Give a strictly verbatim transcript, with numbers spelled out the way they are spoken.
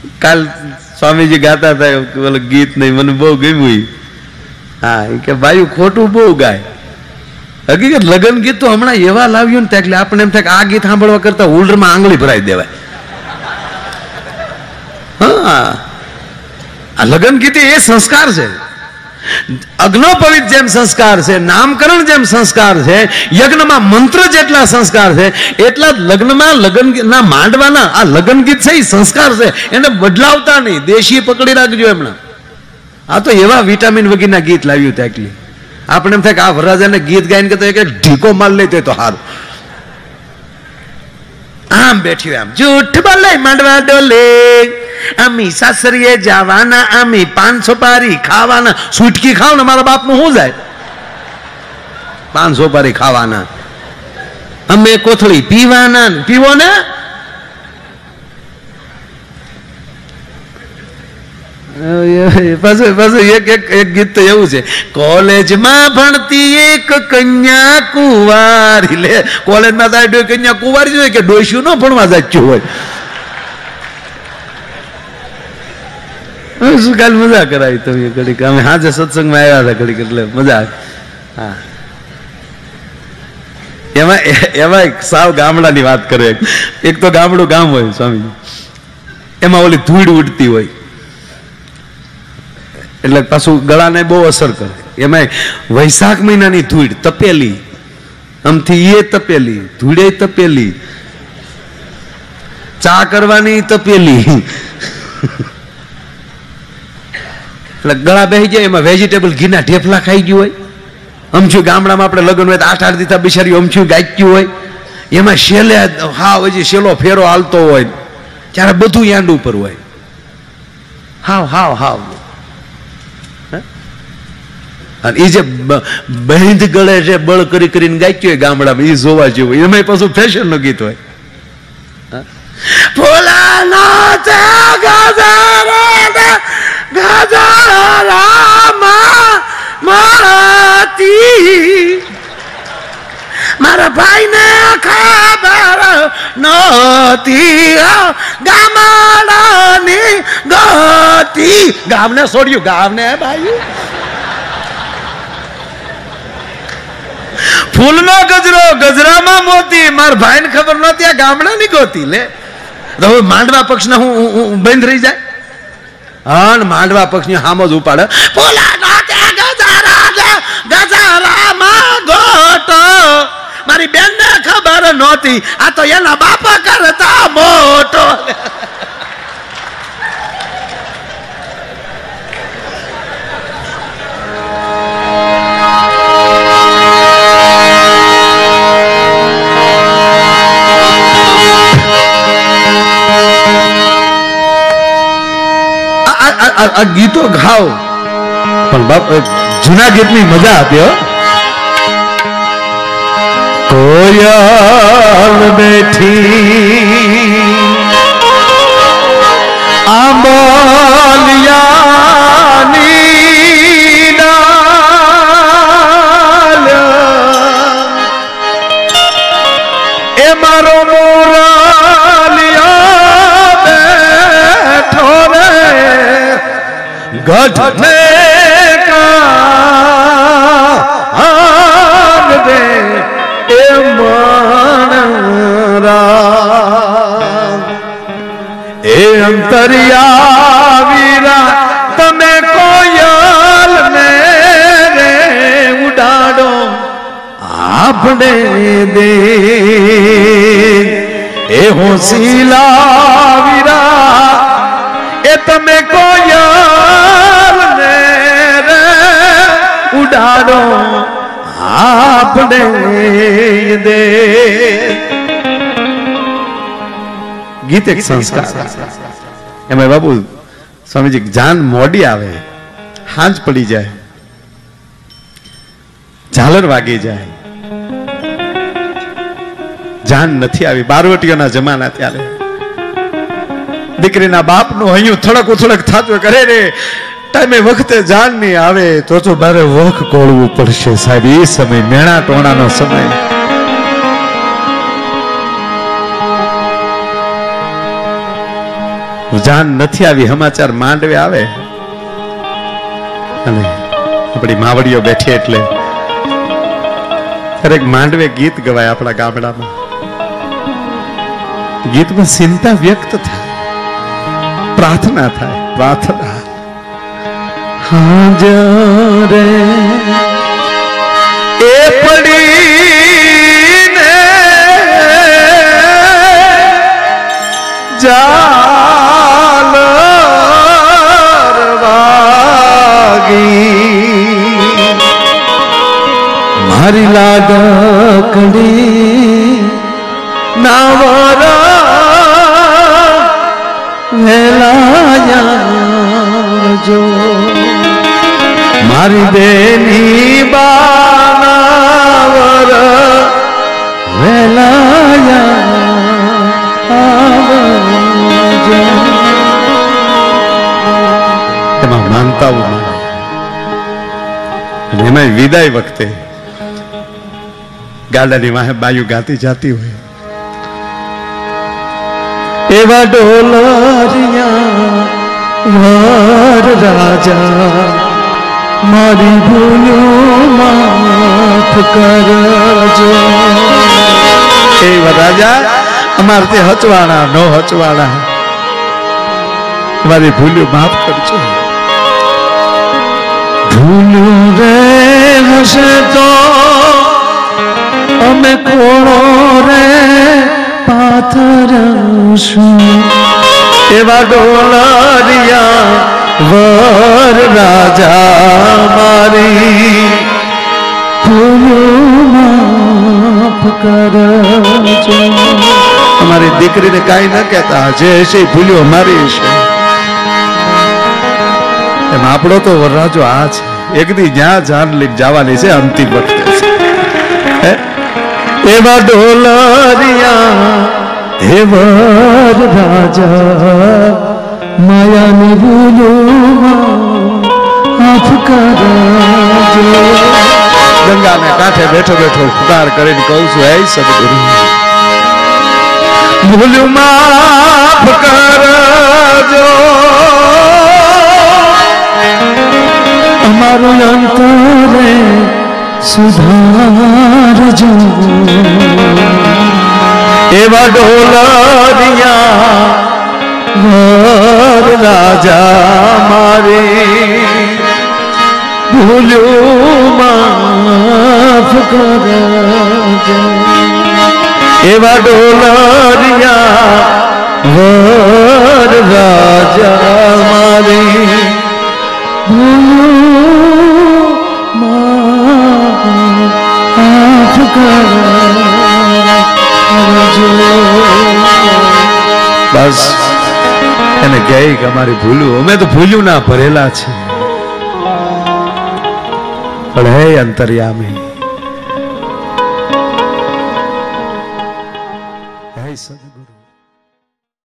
કાલ સ્વામીજી ગાતા હતા બોલે ગીત નહીં, મને બહુ ગમ્યું. હા કે ભાઈ ખોટું બહુ ગાય. હકીકત લગ્ન ગીત તો હમણાં એવા લાવ્યું ને એટલે આપણે એમ થાય કે આ ગીત સાંભળવા કરતા હોલ્ડરમાં આંગળી ભરાઈ દેવાય. હા, આ લગ્ન ગીત એ સંસ્કાર છે. અગ્નોપવિત જેમ સંસ્કાર છે, નામકરણ જેમ સંસ્કાર છે, યજ્ઞમાં મંત્ર જેટલા સંસ્કાર છે એટલા જ લગ્નમાં લગ્ન ના માંડવાના આ લગ્ન ગીત છે એ સંસ્કાર છે. એને બદલાવતા નહીં, દેશી પકડી રાખજો એમના. આ તો એવા વિટામિન વગેરેના ગીત લાવ્યું ત્યાં એટલી આપણે એમ થાય કે આ વરરાજાને ગીત ગાઈને કે એક ઢીકો માલ લેતો તો સારું. આમ બેઠ્યું આમ જૂઠ બોલે માંડવા ડોલે, અમી સાસરીએ જવાના, અમી પાંચસો પારી ખાવાના. સુટકી ખાવ ને મારા બાપ નું શું જાય? પાંચસો પારી ખાવાના. અમે કોથળી પીવાના, પીવો ને. પાછું પાછું એક એક એક ગીત તો એવું છે, કોલેજમાં ભણતી એક કન્યા કુંવારી. લે કોલેજમાં જાય કન્યા કુંવારી હોય કે ડોસ્યું ન ભણવા જાચ્યું હોય. શું કાલ મજા કરાવી તમે ઘડીક. અમે હાજે સત્સંગમાં આવ્યા હતા ઘડીક એટલે મજા આવે. હા, એમાં એમાં સાવ ગામડાની વાત કરે. એક તો ગામડું ગામ હોય સ્વામી, એમાં ઓલી ધૂળ ઉડતી હોય એટલે પાછું ગળાને બહુ અસર કરે. એમાં વૈશાખ મહિનાની ધૂળ તપેલી, આમથી એ તપેલી, ધૂળે તપેલી, ચા કરવાની તપેલી, એટલે ગળા બેસી જાય. એમાં વેજીટેબલ ઘીના ઢેફલા ખાઈ ગયું હોય. અમથું ગામડામાં આપણે લગ્ન હોય તો આઠ આઠ દીધા બિચારી અમથું ગાચ્યું હોય. એમાં શેલે હા હજી શેલો ફેરો હાલતો હોય ત્યારે બધું યાંડ ઉપર હોય. હાવ હાવ હાવ અને એ જે બંધ ગળે છે બળ કરી કરીને ગાચ્યું હોય ગામડામાં, એ જોવા જેવું. એમાં પાછું ફેશન નું ગીત હોય. મારા ભાઈ ને ખબર નહોતી ગામડાની ગતિ. ગામને છોડ્યું, ગામને ભાઈ. ફૂલનો ગજરો ગજરામાં મોતી, મારા ભાઈ ને ખબર નહોતી આ ગામડાની ગોતી. લે તો હવે માંડવા પક્ષ ને હું બંધ રહી જાય. હા, માંડવા પક્ષ ની હામ જ ઉપાડે. મારી બેન ને ખબર નહોતી આ તો એના બાપા કરતા મોટો. આ ગીતો ગાઓ પણ બાપ જૂના ગીતની મજા આપી. હો, કોયલ બેઠી આંબલિયાની ડાલ, એ મારો મોરલિયા બેઠો રે ગઢ ઠેકાણ દે એ મણરા એ અંતરિયા વીરા તમે કોયલ ને રે ઉડાડો આપણે દે એ હોશીલા વીરા એ તમે કોયલ ને રે ઉડાડો આપણે દે. ગીત એક સંસ્કાર. એમાં બાબુ સ્વામીજી જાન મોડી આવે, હાંજ પડી જાય, ઝાલર વાગી જાય, જાન નથી આવી. બારવટીઓના જમાના ત્યારે દીકરીના બાપનું હૈયું થડક ઉથડક થતું કરે રે ટાઈમે વખતે જાન નહીં આવે તો તો બારે વખ કોળવું પડશે સાહેબ. એ સમય મેણા ટોણાનો સમય. જાન નથી આવી સમાચાર માંડવે આવે અને આપણી માવડીઓ બેઠી એટલે દરેક માંડવે ગીત ગવાય આપણા ગામડામાં. ગીતમાં ચિંતા વ્યક્ત થાય, પ્રાર્થના થાય, પ્રાર્થના. હાજરે એ પડીને જાલર વાગી મારી લાડકડી નાવરા વેલાયા જો મારી બેની બાનાવર વેલાયા આવજો. એમાં માનતાઓ માને અને એમાં વિદાય વખતે ગાડાની વાહે બાયુ ગાતી જાતી હોય એવા ડોલરિયા વર રાજા મારી ભૂલ્યો માફ કરજો. એવા રાજા અમારે તે હચવાણા નો હચવાણા મારી ભૂલ્યો માફ કરજો. ભૂલ્યું રે હશે તો અમે કોળો રે પાથરશું એવા ડોલરિયા વર રાજા મારી ભૂલ માફ કરજો. અમારી દીકરીને કાંઈ ન કહેતા, જે છે ભૂલ્યો અમારી છે. એમ આપણો તો વરરાજો આ છે, એક દી જ્યાં જાન લઈને જવાની છે અંતિમ વખતે છે. એવા ડોલરિયા હે વર રાજા માયાની ભૂલો માફ કરજો. ગંગાને કાંઠે બેઠો બેઠો પુકાર કરીને કહું છું, હે સદગુરુ ભૂલ માફ કરજો. અમારું અંતરે સુધારજો. એવા ડોલરિયા વર રાજા મારે ભૂલ્યું માફ કરજો. એવા ડોલરિયા વર રાજા મારે ભૂલ્યું માફ કરજો. બસ એને કહે કે અમારી ભૂલું, અમે તો ભૂલ્યું ના ભરેલા છે, પણ હે અંતર્યામી